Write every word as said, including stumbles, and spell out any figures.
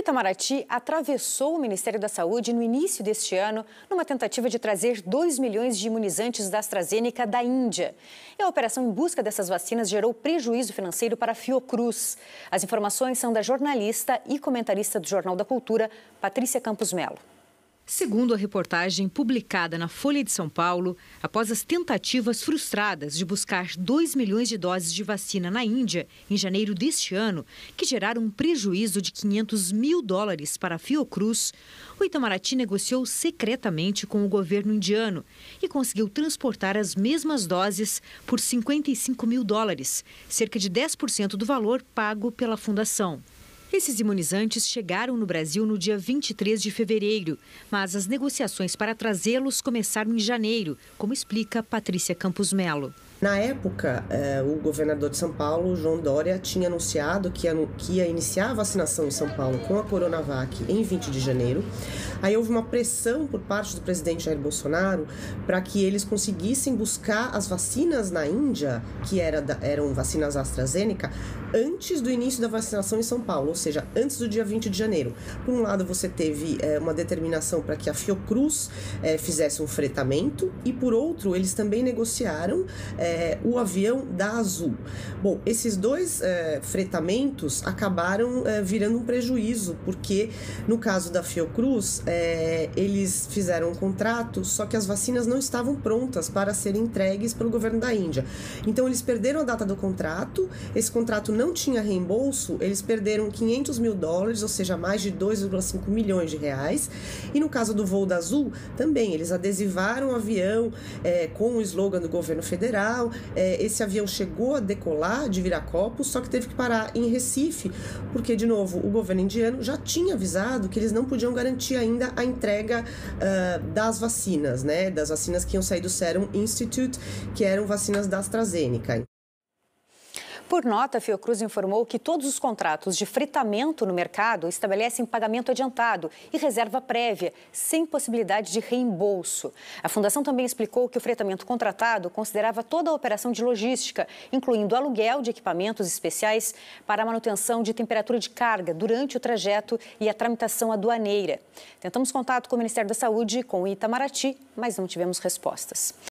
Itamaraty atravessou o Ministério da Saúde no início deste ano numa tentativa de trazer dois milhões de imunizantes da AstraZeneca da Índia. E a operação em busca dessas vacinas gerou prejuízo financeiro para a Fiocruz. As informações são da jornalista e comentarista do Jornal da Cultura, Patrícia Campos Melo. Segundo a reportagem publicada na Folha de São Paulo, após as tentativas frustradas de buscar dois milhões de doses de vacina na Índia em janeiro deste ano, que geraram um prejuízo de quinhentos mil dólares para a Fiocruz, o Itamaraty negociou secretamente com o governo indiano e conseguiu transportar as mesmas doses por cinquenta e cinco mil dólares, cerca de dez por cento do valor pago pela fundação. Esses imunizantes chegaram no Brasil no dia vinte e três de fevereiro, mas as negociações para trazê-los começaram em janeiro, como explica Patrícia Campos Melo. Na época, eh, o governador de São Paulo, João Dória, tinha anunciado que ia, que ia iniciar a vacinação em São Paulo com a Coronavac em vinte de janeiro. Aí houve uma pressão por parte do presidente Jair Bolsonaro para que eles conseguissem buscar as vacinas na Índia, que era da, eram vacinas AstraZeneca, antes do início da vacinação em São Paulo, ou seja, antes do dia vinte de janeiro. Por um lado, você teve eh, uma determinação para que a Fiocruz eh, fizesse um fretamento e, por outro, eles também negociaram eh, É, o avião da Azul. Bom, esses dois é, fretamentos acabaram é, virando um prejuízo, porque no caso da Fiocruz, é, eles fizeram um contrato, só que as vacinas não estavam prontas para serem entregues para o governo da Índia. Então, eles perderam a data do contrato, esse contrato não tinha reembolso, eles perderam quinhentos mil dólares, ou seja, mais de dois vírgula cinco milhões de reais. E no caso do voo da Azul, também, eles adesivaram o avião é, com o slogan do governo federal. Esse avião chegou a decolar de Viracopos, só que teve que parar em Recife, porque, de novo, o governo indiano já tinha avisado que eles não podiam garantir ainda a entrega uh, das vacinas, né? Das vacinas que iam sair do Serum Institute, que eram vacinas da AstraZeneca. Por nota, a Fiocruz informou que todos os contratos de fretamento no mercado estabelecem pagamento adiantado e reserva prévia, sem possibilidade de reembolso. A Fundação também explicou que o fretamento contratado considerava toda a operação de logística, incluindo aluguel de equipamentos especiais para a manutenção de temperatura de carga durante o trajeto e a tramitação aduaneira. Tentamos contato com o Ministério da Saúde e com o Itamaraty, mas não tivemos respostas.